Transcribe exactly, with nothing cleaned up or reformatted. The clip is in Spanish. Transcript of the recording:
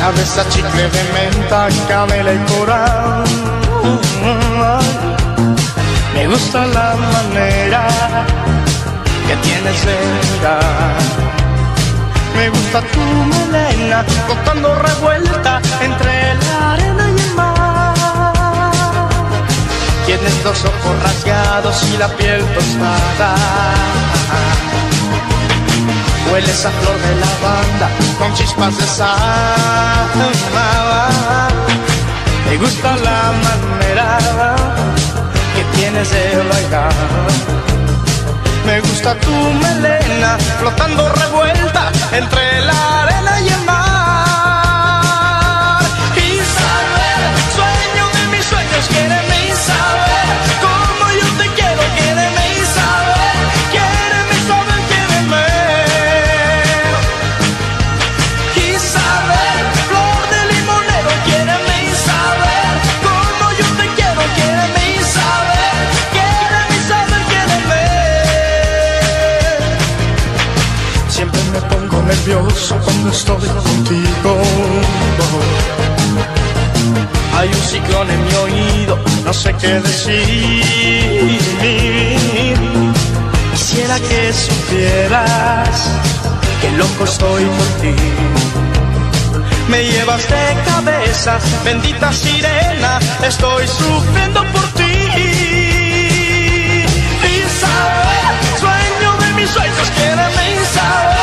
Cabeza, chicle de menta, canela y coral. Me gusta la manera que tienes de mirar. Me gusta tu melena flotando revuelta entre la arena y el mar. Tienes los ojos rasgados y la piel tostada. Hueles a flor de lavanda con chispas de sal. Me gusta la manera que tienes de bailar. Me gusta tu melena flotando revuelta entre la arena y el mar. Isabel, sueño de mis sueños, quiéreme Isabel, como yo te quiero, quiéreme Isabel, quiéreme Isabel, quiéreme. Isabel, flor de limonero, quiéreme Isabel, como yo te quiero, quiéreme Isabel, quiéreme Isabel, quiéreme. Siempre me pongo nervioso cuando estoy contigo. Hay un ciclón en mi oído, no sé qué decir. Quisiera que supieras que loco estoy por ti. Me llevas de cabeza, bendita sirena, estoy sufriendo por ti. Isabel, sueño de mis sueños, quiéreme Isabel,